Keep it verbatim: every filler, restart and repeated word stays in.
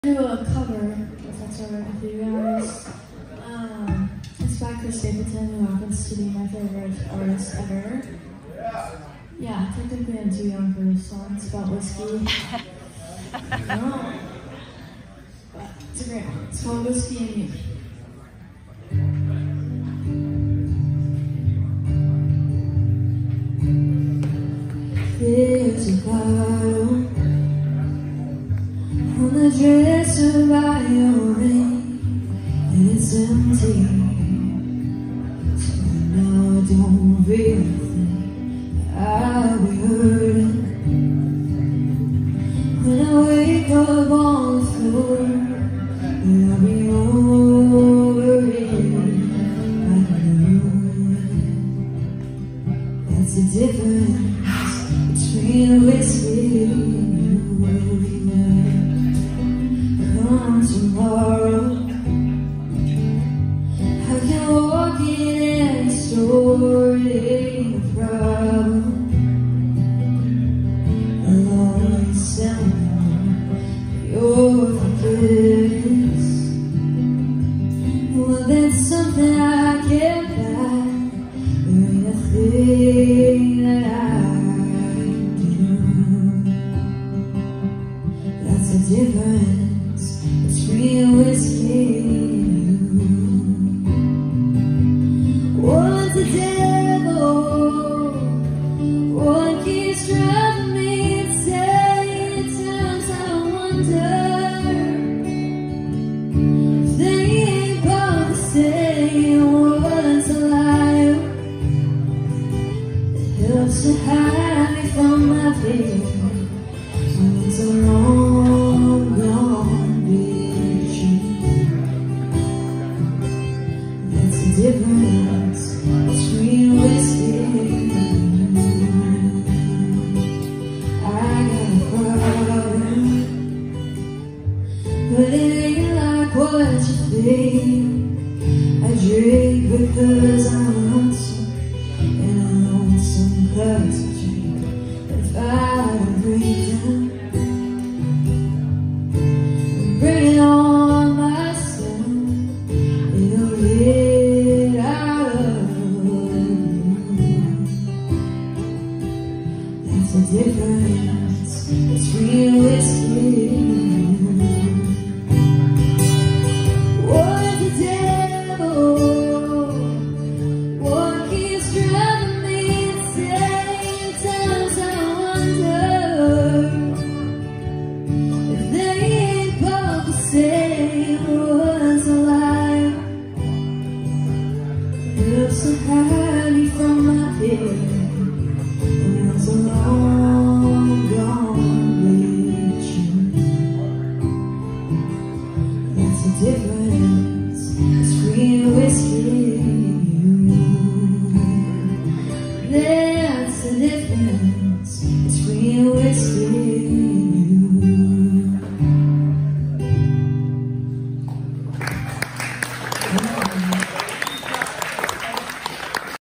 Do a cover, if that's alright with you guys. Um, it's by Stapelton, who happens to be my favorite artist ever. Yeah, technically I'm too young for this song. It's about whiskey. No. But it's a great one. It's called Whiskey and Me. There's a bottle on the dresser by your ring, and it's empty. So now I don't really think I'll be hurting when I wake up on the floor, and I'll be over it. I know that's the difference between whiskey and you. Come tomorrow, I can walk in any store, it ain't a problem. Along someone, your forgiveness, well, that's something I can't buy. There ain't a thing that I do. That's the difference between whiskey and you. One's the devil, one keeps driving me insane. At times I wonder if they ain't both the same. One's a liar that helps to hide me from my fear. One's a long gone vision. That's the difference between whiskey and you. I got a problem, but it ain't like what you think. I drink because I'm lonesome, and I'm lonesome cause I drink. But if I don't break down, bring it on myself, it'll get out of you. That's the difference between whiskey and you. One's the devil, one keeps driving me insane. Times I wonder if they ain't both the same. One's a liar, helps to hide me from my fear. And one's a long gone vision. That's the difference between whiskey